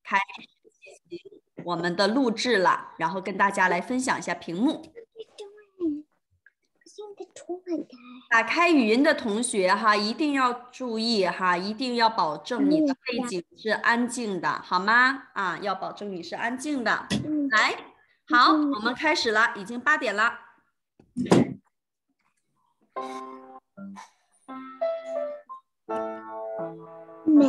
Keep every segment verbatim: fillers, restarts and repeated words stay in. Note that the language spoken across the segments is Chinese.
开始我们的录制了，然后跟大家来分享一下屏幕。打开语音的同学哈，一定要注意哈，一定要保证你的背景是安静的，好吗？啊，要保证你是安静的。来，好，我们开始了，已经八点了。 美，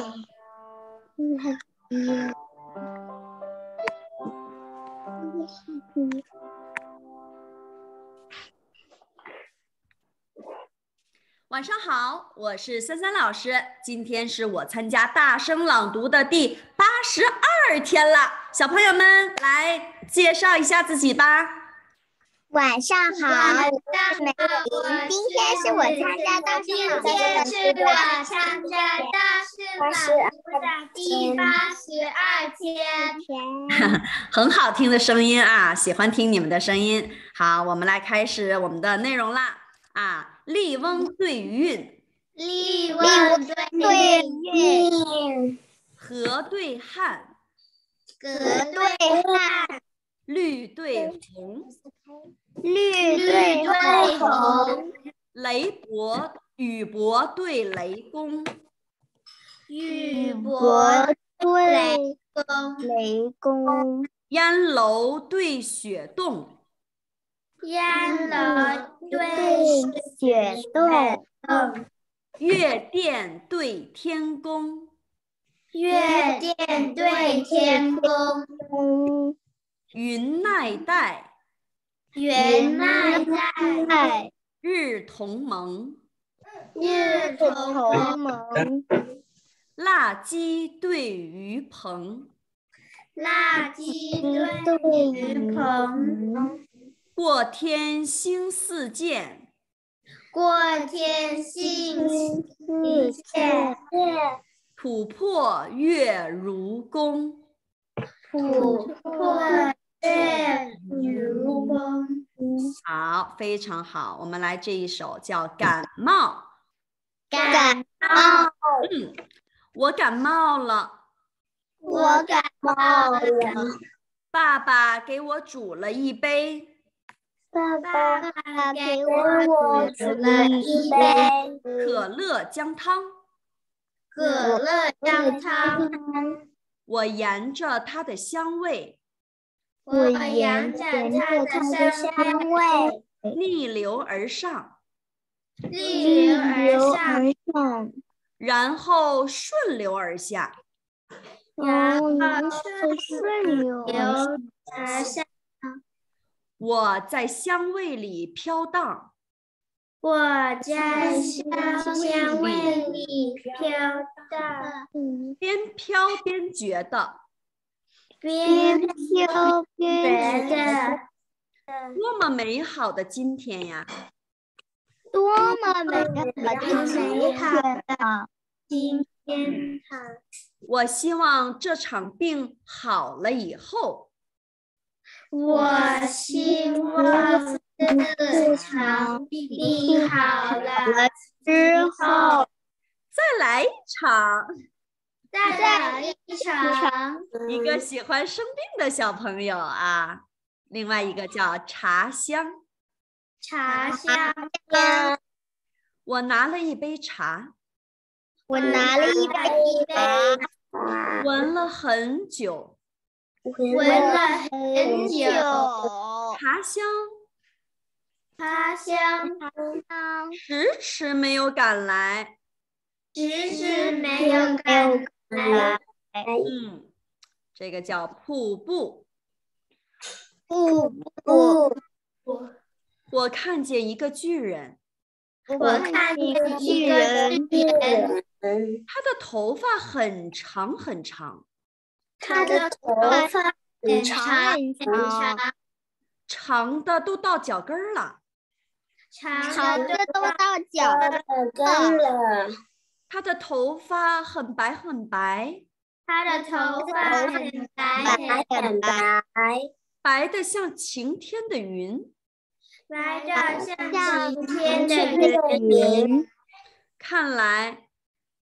晚上好，我是三三老师。今天是我参加大声朗读的第八十二天了，小朋友们来介绍一下自己吧。 晚上好，我是美玲。今天是我参加大声朗读的今天是我参加大声朗读的第八十二天。 很好听的声音啊，喜欢听你们的声音。好，我们来开始我们的内容啦。啊，笠翁对韵， 笠翁对韵， 河对汉， 葛对汉， 绿对红， 绿对红， 雷伯雨伯对雷公， 玉帛对公， 雷公， 烟楼对雪洞， 烟楼对雪洞， 月殿对天宫， 月殿对天宫， 云奈带， 云奈带， 日同盟， 日同盟， 腊鸡对鱼棚， 腊鸡对鱼棚， 过天星似箭， 过天星似箭， 琥珀月如弓。 琥珀月如弓。 好，非常好。我们来这一首叫《感冒》。 感冒， 嗯，我感冒了， 我感冒了。 爸爸给我煮了一杯爸爸爸爸给给我我煮了一杯可乐姜汤， 可乐姜汤， 我沿着它的香味我沿着它的香味逆流而上， 逆流而上， 上， 然后顺流而下。 然后是顺流流而下。 我在香味里飘荡， 我在香味里飘荡， 边飘边觉得边飘边觉得多么美好的今天呀！ 多么美好的今天。 我希望这场病好了以后， 我希望这场病好了之后， 再来一场。 再来一场。 一个喜欢生病的小朋友啊，另外一个叫茶香。 茶香， 我拿了一杯茶， 我拿了一杯茶， 闻了很久， 闻了很久， 茶香茶香迟迟没有赶来。 迟迟没有赶来。 嗯，这个叫瀑布。 瀑布， 我看见一个巨人， 我看见一个巨人， 他的头发很长很长， 他的头发很长很长， 长的都到脚跟儿了。 长的都到脚跟了， 他的头发很白很白， 他的头发很白很白， 白的像晴天的云。 白的像晴天的云。 云， 看来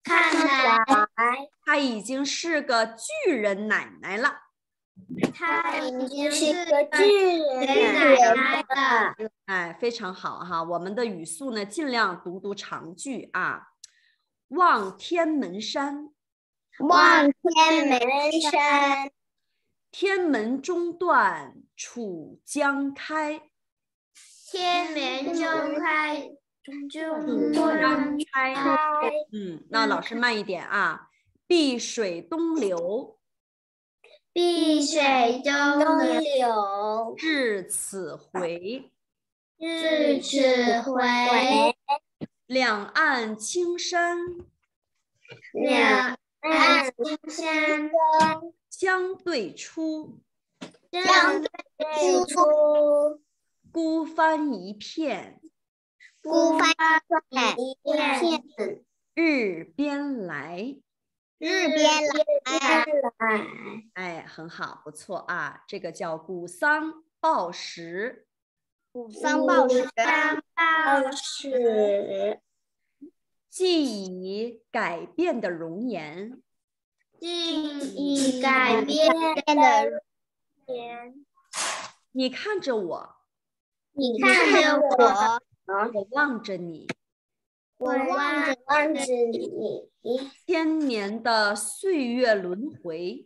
看来她已经是个巨人奶奶了。 她已经是个巨人奶奶了。 哎，非常好哈！我们的语速呢，尽量读读长句啊。望天门山， 望天门山， 天门中断楚江开。 天门中开，中断开。 嗯，那老师慢一点啊。碧水东流， 碧水东流， 至此回。 至此回。 两岸青山， 两岸青山相对出。 相对出。 孤帆一片， 孤帆一片。 日边来。 日边来。 哎，很好，不错啊。这个叫古桑报时。 古桑报时。 报时。 既已改变的容颜， 既已改变的容颜。 你看着我， 你看着我， 我望着你， 我望着望着你。 千年的岁月轮回，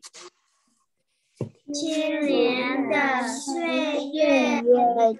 千年的岁月轮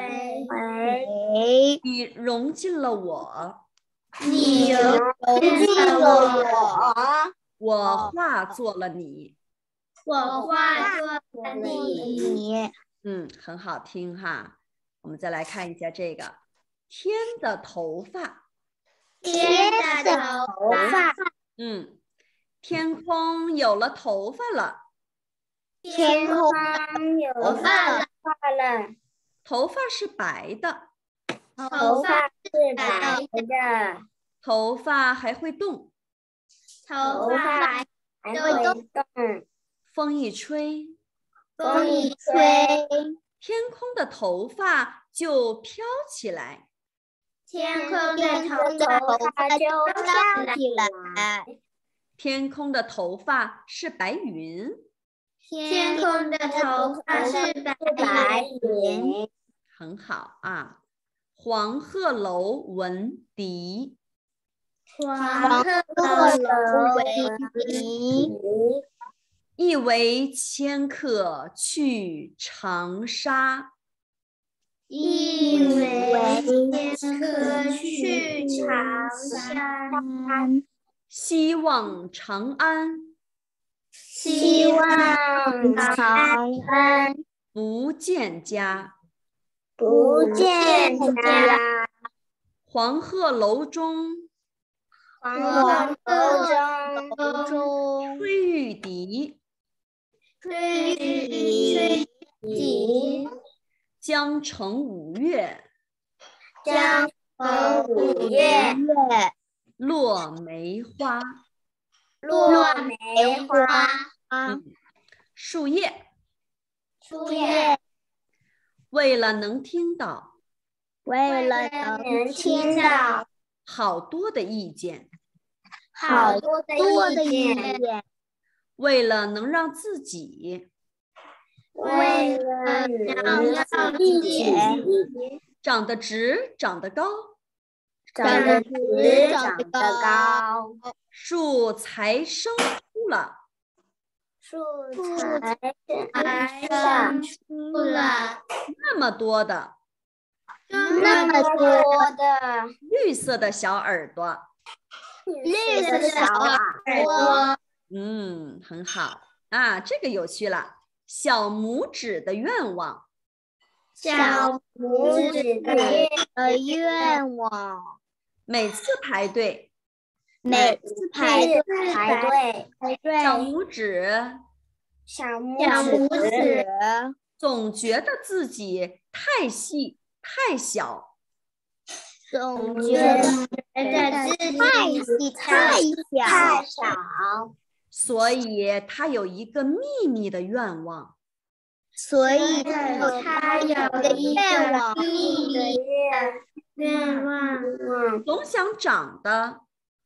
回， 你融进了我， 你融进了我， 我化作了你， 我化作了你。 嗯，很好听哈。我们再来看一下这个天的头发， 天的头发， 嗯，天空有了头发了， 天空有头发了， 头发是白的， 头发是白的， 头发还会动， 头发还会动， 风一吹， 风一吹， 天空的头发就飘起来， 天空的头发就飘起来， 天空的头发是白云， 天空的头发是白云， 很好啊。黄鹤楼闻笛， 黄鹤楼闻笛， 一为迁客去长沙， 一为迁客去长沙， 希望长安希望长安不见家。 不见家。 黄鹤楼中黄鹤楼中吹玉笛， 吹玉笛， 江城五月江城五月， 落梅花。 落梅花， 嗯，树叶， 树叶， 为了能听到为了能听到好多的意见， 好多的意见， 见， 为了能让自己为了能让自己长得直、长得高， 长得直、长得高， 高， 树才生出了树才长出了那么多的那么多的绿色的小耳朵。 绿色的小耳朵。 嗯，很好啊，这个有趣了。小拇指的愿望， 小拇指的愿望， 每次排队， 每次排队排队， 排小队， 拇指小小拇拇指指总觉得自己太细太小， 总觉觉得得自己太细太太小， 少， 所以他有一个秘密的愿望。 所以他有一愿望个秘密的愿望， 总想长得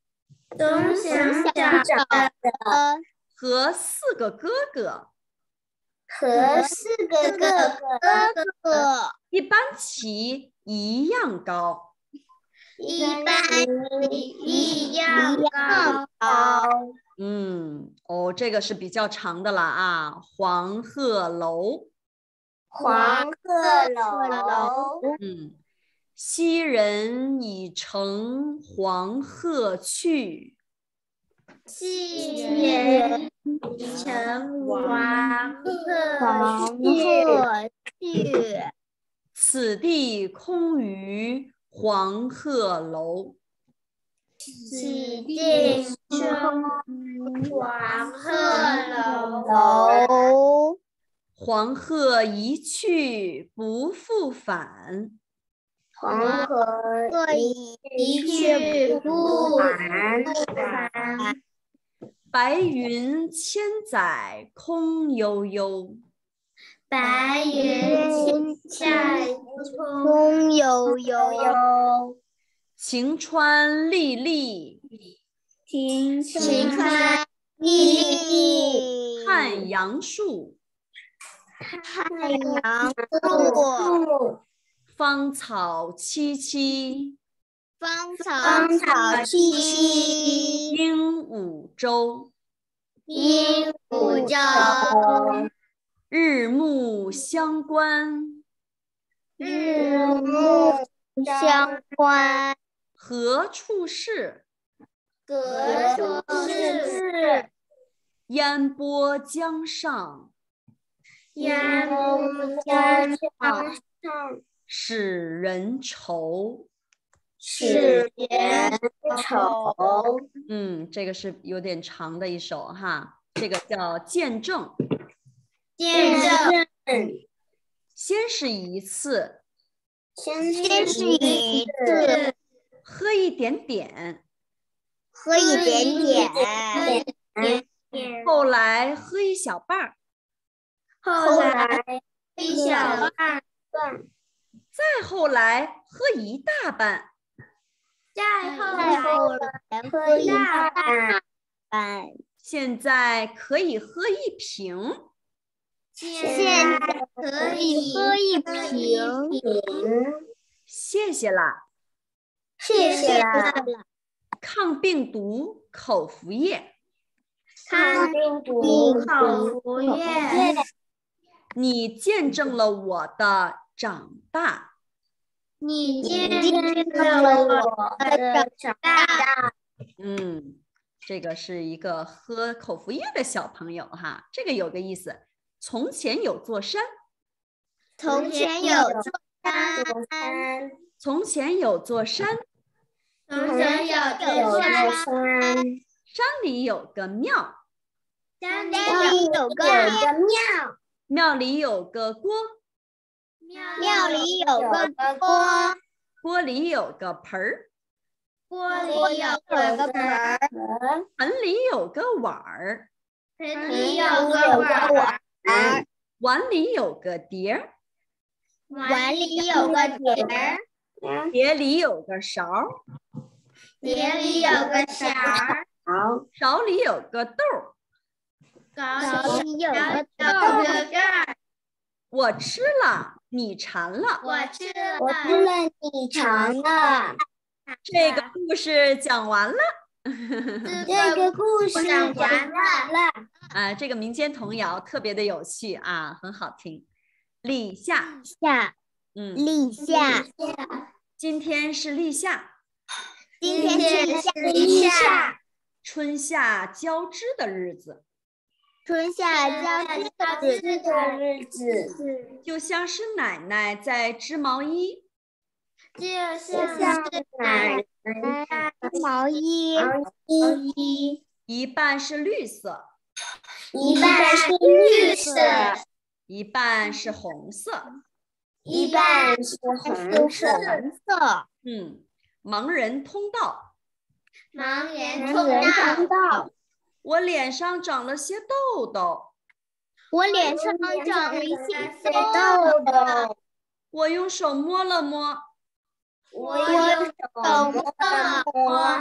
董小小的和四个哥哥和四个哥哥一般齐一样高。 一般一样高。 嗯，哦，这个是比较长的了啊。黄鹤楼， 黄鹤楼， 嗯，昔人已乘黄鹤去， 昔人乘黄鹤去， 此地空余黄鹤楼。 此地空黄鹤楼。 楼， 黄鹤一去不复返， 黄鹤一去不返。 白云千载空悠悠。 白云在空悠悠， 晴川历历晴晴川历历， 汉阳树， 太阳树， 芳草萋萋芳草萋萋， 鹦鹉洲。 鹦鹉洲。 日暮乡关日暮乡关， 何处是？ 何处是？ 烟波江上烟波江上使人愁。 使人愁。 嗯，这个是有点长的一首哈，这个叫见证。 见证。 先是一次， 先是一次， 喝一点点， 喝一点点， 后来喝一小半儿， 后来一小半， 再后来喝一大半， 再后再后来来喝一大半， 现在可以喝一瓶。 现在可以喝一瓶。 谢谢啦。 谢谢啦。 抗病毒口服液， 抗病毒口服液。 你见证了我的长大。 你见证了我的长大。 嗯，这个是一个喝口服液的小朋友哈，这个有个意思。从前有座山， 从前有座山， 从前有座山， 从前有座山， 山里有个庙， 山里有个庙， 庙里有个锅， 庙里有个锅， 锅里有个盆儿， 锅里有个盆儿， 盆里有个碗儿， 盆里有个碗儿， 碗里有个碟儿， 碗里有个碟儿， 碟里有个勺， 碟里有个勺儿， 勺里有个豆儿， 勺里有个豆儿。 我吃了，你馋了。 我吃了， 我吃了，你尝了。 这个故事讲完了。 这个故事讲完了。 啊，这个民间童谣特别的有趣啊，很好听。立夏， 夏， 嗯， 立夏， 今天是立夏， 今天是立夏， 春夏交织的日子， 春夏交织的日子， 就像是奶奶在织毛衣， 就像是奶奶毛衣， 衣， 一半是绿色， 一半是绿色， 一半是红色， 一半是红色。 色， 嗯，盲人通道， 盲人通道， 道， 我脸上长了些痘痘， 我脸上长了一些痘痘痘， 我用手摸了摸， 我用手摸了摸，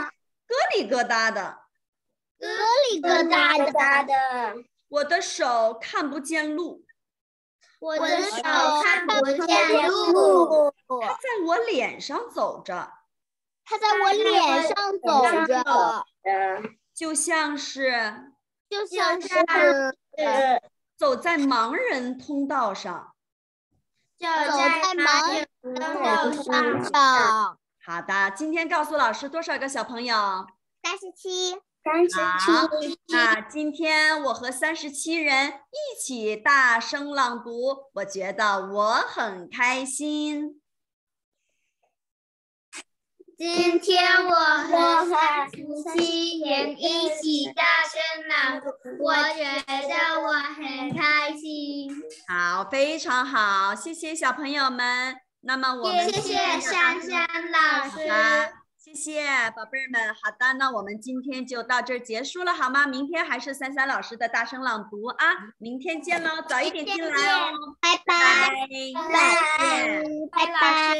咯里咯哒的， 咯里咯哒的， 我的手看不见路， 我的手看不见路， 它在我脸上走着， 它在我脸上走着， 就像是就像是走走在盲人通道上。 走在盲人人路上。 好的，今天告诉老师多少个小朋友？ 三十七， 好，那今天我和三十七人一起大声朗读，我觉得我很开心。 今天我和三十七人一起大声朗读，我觉得我很开心。 好，非常好，谢谢小朋友们。那么我们谢谢珊珊老师。 谢谢宝贝儿们。好的，那我们今天就到这儿结束了，好吗？明天还是珊珊老师的大声朗读啊！明天见喽，早一点进来哦。 拜拜， 拜拜， 拜拜，拜拜。